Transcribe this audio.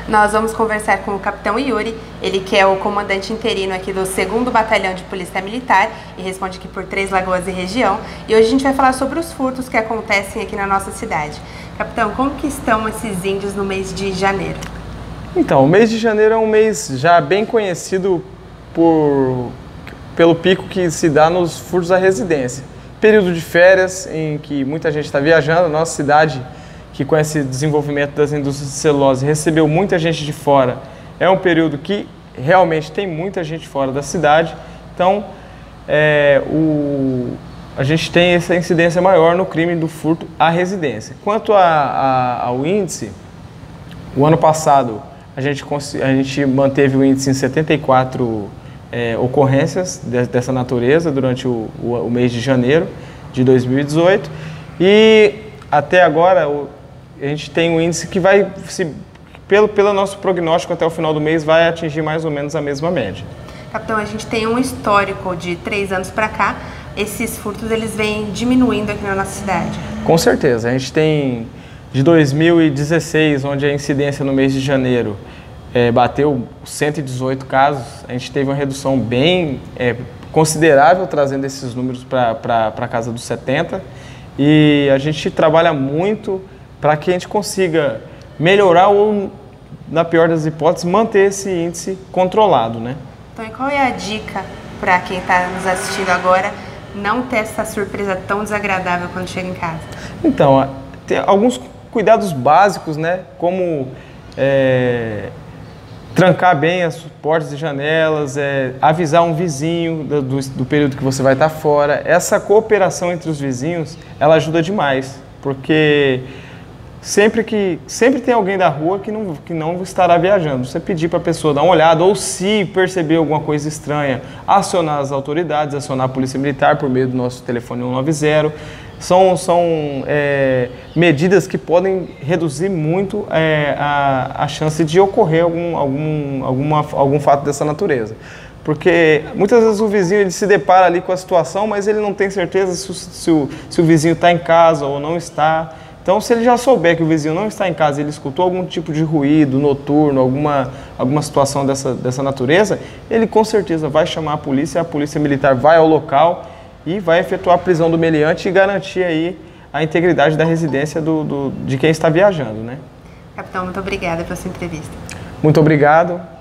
Nós vamos conversar com o Capitão Yuri, ele que é o comandante interino aqui do 2º Batalhão de Polícia Militar e responde aqui por Três Lagoas e região. E hoje a gente vai falar sobre os furtos que acontecem aqui na nossa cidade. Capitão, como que estão esses índios no mês de janeiro? Então, o mês de janeiro é um mês já bem conhecido pelo pico que se dá nos furtos à residência. Período de férias em que muita gente está viajando, a nossa cidade, que com esse desenvolvimento das indústrias de celulose recebeu muita gente de fora, é um período que realmente tem muita gente fora da cidade, então a gente tem essa incidência maior no crime do furto à residência. Quanto ao índice, o ano passado a gente manteve o índice em 74 ocorrências dessa natureza durante o mês de janeiro de 2018 e até agora a gente tem um índice que vai, pelo nosso prognóstico até o final do mês, vai atingir mais ou menos a mesma média. Capitão, a gente tem um histórico de 3 anos para cá, esses furtos eles vêm diminuindo aqui na nossa cidade. Com certeza, a gente tem de 2016, onde a incidência no mês de janeiro bateu 118 casos, a gente teve uma redução bem considerável, trazendo esses números para a casa dos 70, e a gente trabalha muito para que a gente consiga melhorar ou, na pior das hipóteses, manter esse índice controlado, né? Então, e qual é a dica para quem está nos assistindo agora não ter essa surpresa tão desagradável quando chega em casa? Então, tem alguns cuidados básicos, né? Como trancar bem as portas e janelas, avisar um vizinho do período que você vai estar fora. Essa cooperação entre os vizinhos, ela ajuda demais, porque sempre tem alguém da rua que não estará viajando. Você pedir para a pessoa dar uma olhada, ou se perceber alguma coisa estranha, acionar as autoridades, acionar a Polícia Militar por meio do nosso telefone 190. São medidas que podem reduzir muito a chance de ocorrer algum fato dessa natureza. Porque muitas vezes o vizinho ele se depara ali com a situação, mas ele não tem certeza se o vizinho está em casa ou não está. Então, se ele já souber que o vizinho não está em casa e ele escutou algum tipo de ruído noturno, alguma situação dessa natureza, ele com certeza vai chamar a Polícia Militar vai ao local e vai efetuar a prisão do meliante e garantir aí a integridade da residência de quem está viajando, né? Capitão, muito obrigada pela sua entrevista. Muito obrigado.